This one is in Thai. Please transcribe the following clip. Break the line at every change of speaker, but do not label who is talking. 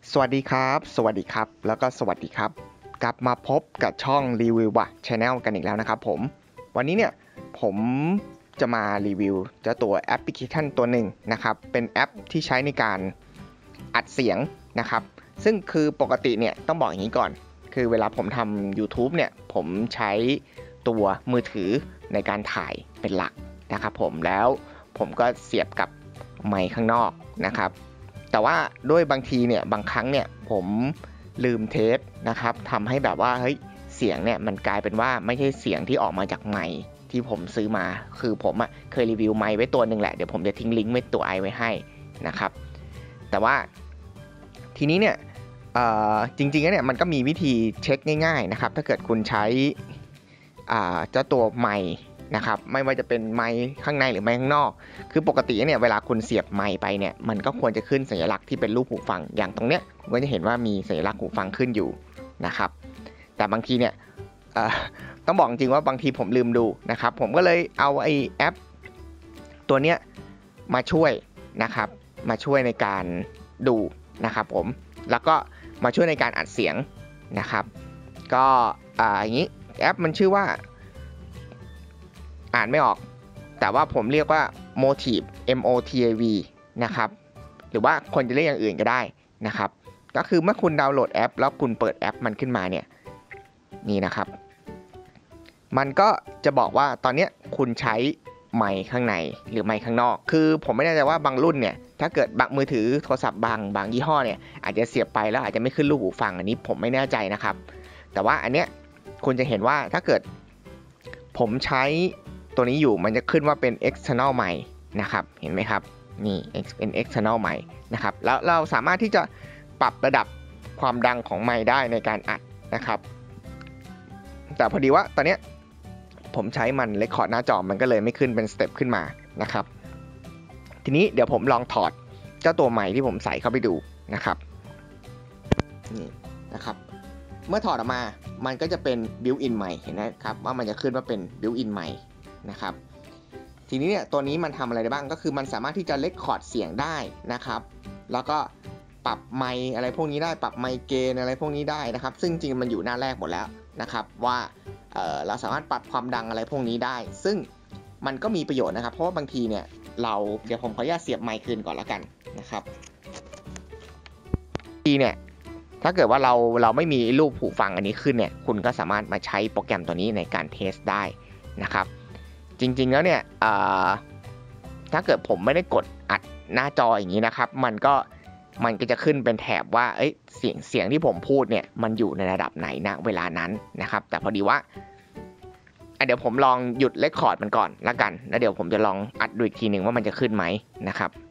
สวัสดีครับแล้วก็สวัสดีครับกลับมาพบกับช่องรีวิวว่ะ Channel กันอีกแล้วนะครับผมวันนี้เนี่ยผมจะมารีวิวเจ้าตัวแอปพลิเคชันตัวหนึ่งนะครับเป็นแอปที่ใช้ในการอัดเสียงนะครับซึ่งคือปกติเนี่ยต้องบอกอย่างนี้ก่อนคือเวลาผมทำ YouTube เนี่ยผมใช้ตัวมือถือในการถ่ายเป็นหลักนะครับผมแล้วผมก็เสียบกับไมค์ข้างนอกนะครับแต่ว่าด้วยบางทีเนี่ยบางครั้งเนี่ยผมลืมเทสนะครับทำให้แบบว่าเฮ้ยเสียงเนี่ยมันกลายเป็นว่าไม่ใช่เสียงที่ออกมาจากไมค์ที่ผมซื้อมาคือผมเคยรีวิวไมค์ไว้ตัวหนึ่งแหละเดี๋ยวผมจะทิ้งลิงก์ไว้ตัวไว้ให้นะครับแต่ว่าทีนี้เนี่ยจริงๆเนี่ยมันก็มีวิธีเช็คง่ายๆนะครับถ้าเกิดคุณใช้เจ้าตัวไมค์นะครับไม่ว่าจะเป็นไมค์ข้างในหรือไมค์ข้างนอกคือปกติเนี่ยเวลาคุณเสียบไมค์ไปเนี่ยมันก็ควรจะขึ้นสัญลักษณ์ที่เป็นรูปหูฟังอย่างตรงเนี้ยคุณก็จะเห็นว่ามีสัญลักษณ์หูฟังขึ้นอยู่นะครับแต่บางทีเนี่ยต้องบอกจริงว่าบางทีผมลืมดูนะครับผมก็เลยเอาไอ้แอปตัวเนี้ยมาช่วยนะครับมาช่วยในการดูนะครับผมแล้วก็มาช่วยในการอัดเสียงนะครับก็อย่างนี้แอปมันชื่อว่าอ่านไม่ออกแต่ว่าผมเรียกว่า Motiv MOTAV นะครับหรือว่าคนจะเรียกอย่างอื่นก็ได้นะครับก็คือเมื่อคุณดาวน์โหลดแอปแล้วคุณเปิดแอปมันขึ้นมาเนี่ยนี่นะครับมันก็จะบอกว่าตอนนี้คุณใช้ไมค์ข้างในหรือไมค์ข้างนอกคือผมไม่แน่ใจว่าบางรุ่นเนี่ยถ้าเกิดบางมือถือโทรศัพท์บางยี่ห้อเนี่ยอาจจะเสียบไปแล้วอาจจะไม่ขึ้นรูปหูฟังอันนี้ผมไม่แน่ใจนะครับแต่ว่าอันเนี้ยคุณจะเห็นว่าถ้าเกิดผมใช้ตัวนี้อยู่มันจะขึ้นว่าเป็น external mic นะครับเห็นไหมครับนี่เป็น external mic นะครับแล้วเราสามารถที่จะปรับระดับความดังของไมค์ได้ในการอัดนะครับแต่พอดีว่าตอนนี้ผมใช้มันเรคคอร์ดหน้าจอมันก็เลยไม่ขึ้นเป็นสเต็ปขึ้นมานะครับทีนี้เดี๋ยวผมลองถอดเจ้าตัวไมค์ที่ผมใส่เข้าไปดูนะครับนี่นะครับเมื่อถอดออกมามันก็จะเป็น built-in mic เห็นไหมครับว่ามันจะขึ้นว่าเป็น built-in mic นะครับทีนี้เนี่ยตัวนี้มันทำอะไรได้บ้างก็คือมันสามารถที่จะเรคคอร์ดเสียงได้นะครับแล้วก็ปรับไมค์อะไรพวกนี้ได้ปรับไมค์เกนอะไรพวกนี้ได้นะครับซึ่งจริงมันอยู่หน้าแรกหมดแล้วนะครับว่าเราสามารถปรับความดังอะไรพวกนี้ได้ซึ่งมันก็มีประโยชน์นะครับเพราะว่าบางทีเนี่ยเดี๋ยวผมขออนุญาตเสียบไมค์คืนก่อนแล้วกันนะครับทีเนี่ยถ้าเกิดว่าเราไม่มีรูปหูฟังอันนี้ขึ้นเนี่ยคุณก็สามารถมาใช้โปรแกรมตัวนี้ในการเทสได้นะครับจริงๆแล้วเนี่ยถ้าเกิดผมไม่ได้กดอัดหน้าจออย่างนี้นะครับมันก็จะขึ้นเป็นแถบว่าเสียงที่ผมพูดเนี่ยมันอยู่ในระดับไหนณเวลานั้นนะครับแต่พอดีว่าเดี๋ยวผมลองหยุดเรคคอร์ดมันก่อนละกันแล้วเดี๋ยวผมจะลองอัดดูอีกทีหนึ่งว่ามันจะขึ้นไหมนะครับ